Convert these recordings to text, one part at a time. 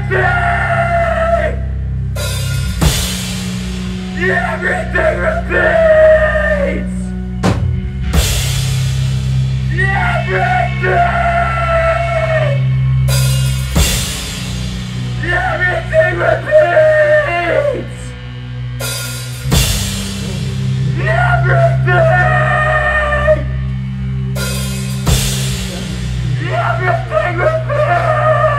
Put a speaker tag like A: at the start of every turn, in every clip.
A: Everything repeats! Everything! Everything repeats! Everything! Everything repeats!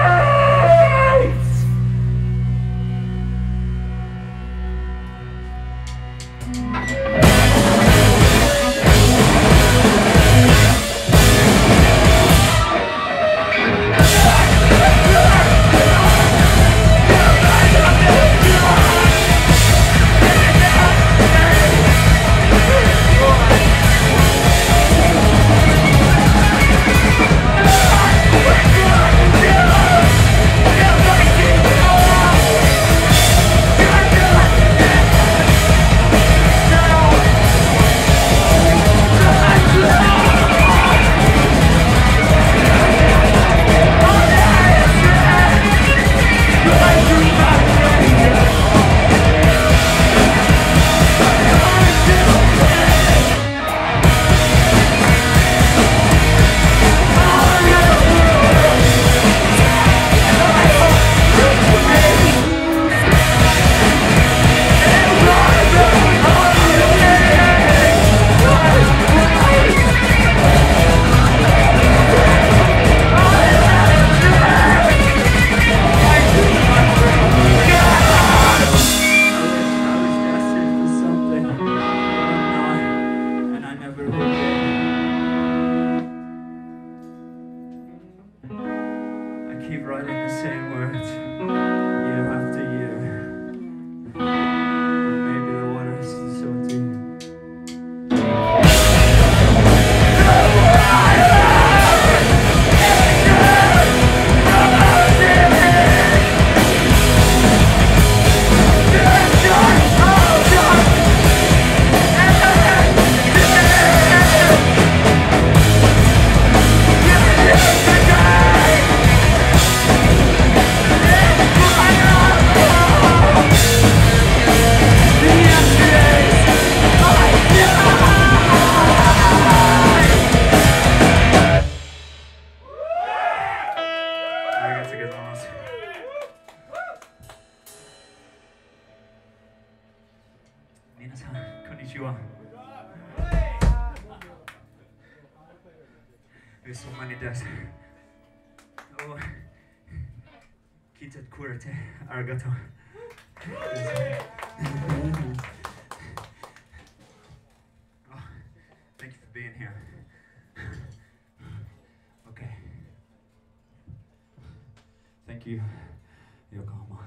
A: Keep writing the same words, year after year. Maybe the water isn't so deep. Minasan, konnichiwa. There's so many deaths. Oh, kita kurate, arigato. Oh, thank you for being here. Okay. Thank you, Yokohama.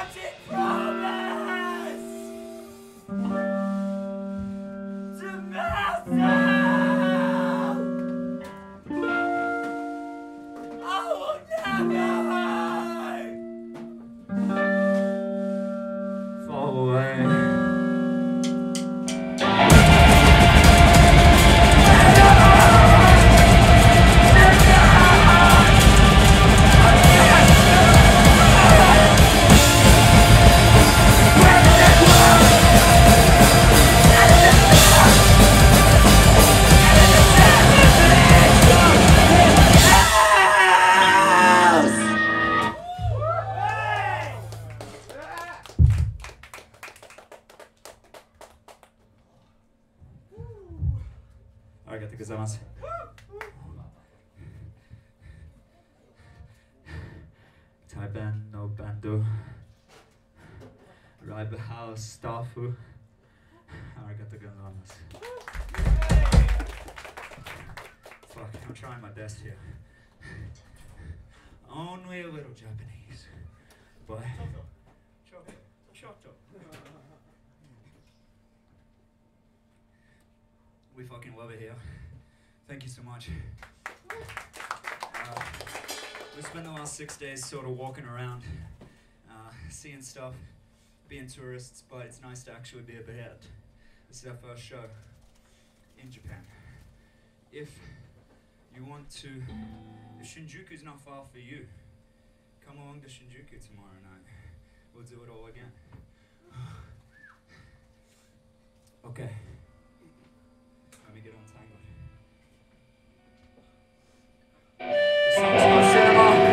A: Arigatou gozaimasu. Taiban no bando. Raiba house staffu. Arigatou gozaimasu. Fuck, I'm trying my best here. Only a little Japanese. But Choto. We fucking love it here. Thank you so much. We spent the last 6 days sort of walking around, seeing stuff, being tourists, but it's nice to actually be a band. This is our first show in Japan. If you want to, if Shinjuku's not far for you, come along to Shinjuku tomorrow night. We'll do it all again. Okay. Let me get on tango. This song's about cinema.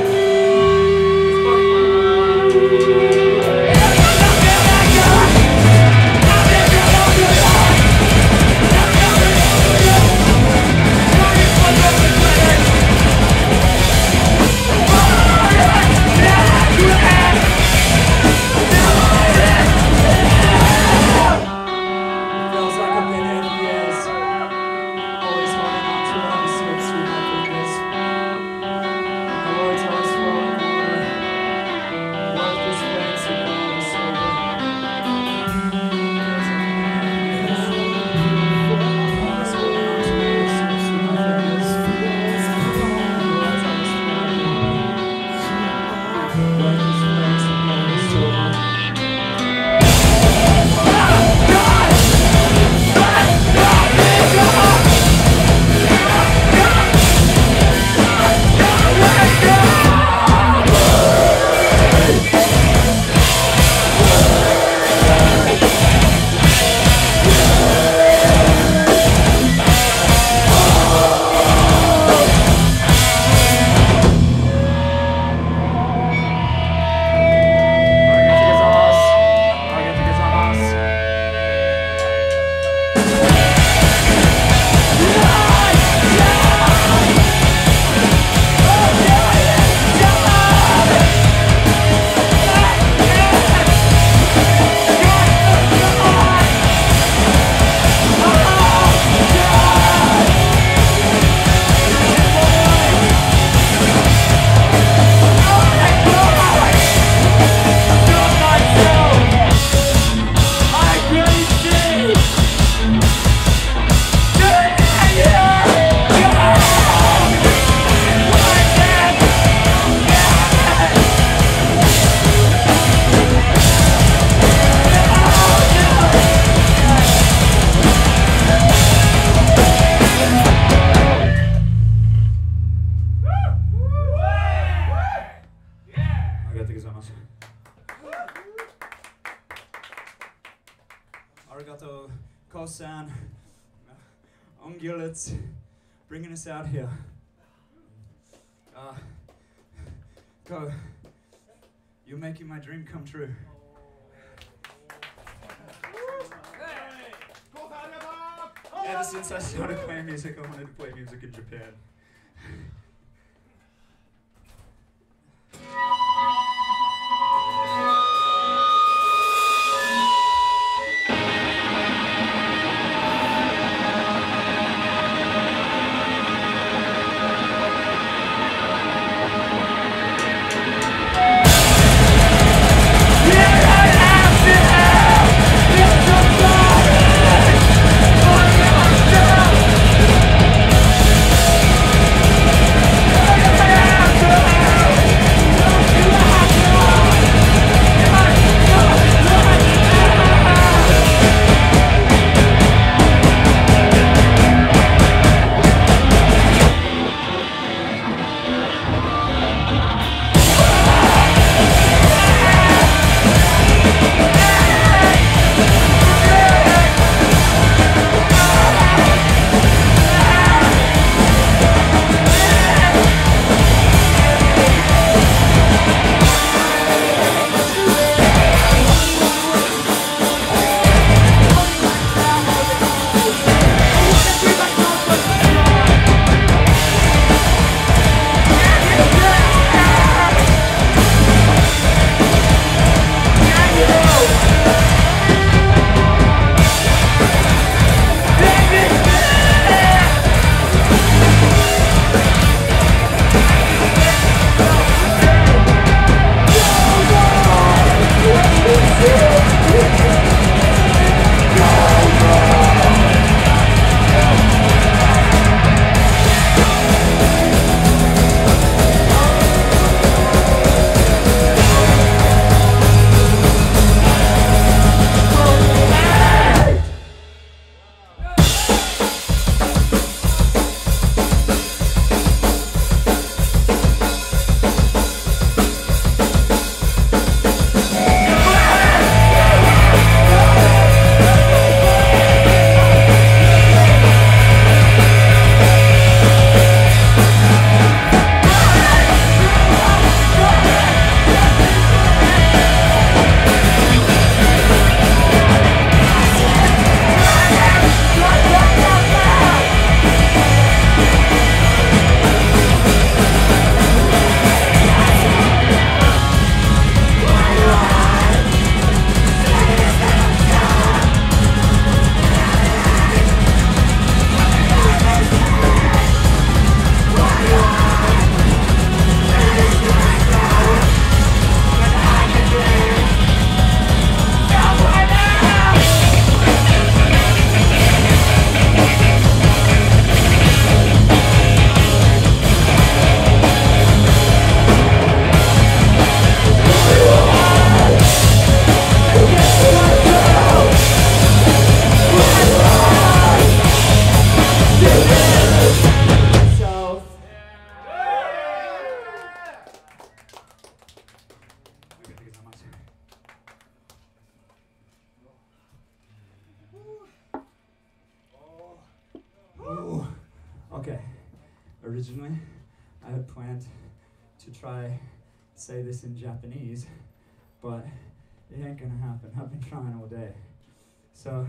A: Arigato, Kosan, Ungulates, bringing us out here. Go. You're making my dream come true. Ever since I started playing music, I wanted to play music in Japan. Originally, I had planned to try say this in Japanese, but it ain't gonna happen. I've been trying all day. So,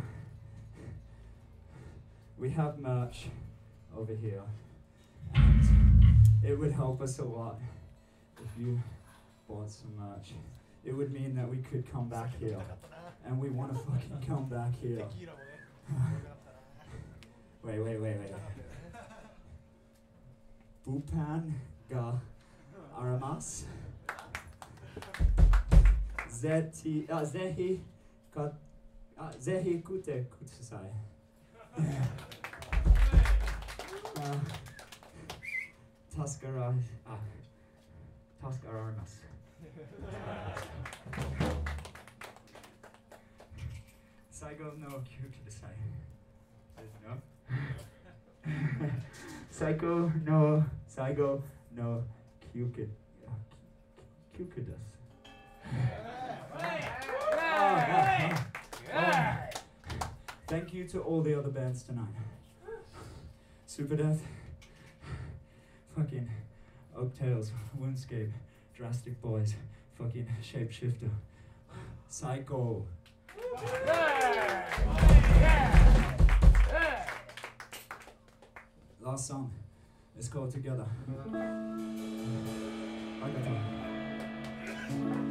A: we have merch over here, and it would help us a lot if you bought some merch. It would mean that we could come back here, and we want to fucking come back here. Wait. Bupan ga arimasu. Zehi kute kudasai. Taskaramas. Saigo no kudasai. No? Saigo no kukudas. Thank you to all the other bands tonight. Superdeath, fucking Oaktails, Woundscape, Drastic Boys, fucking Shapeshifter, Psycho. Last song, let's go together. Arigato.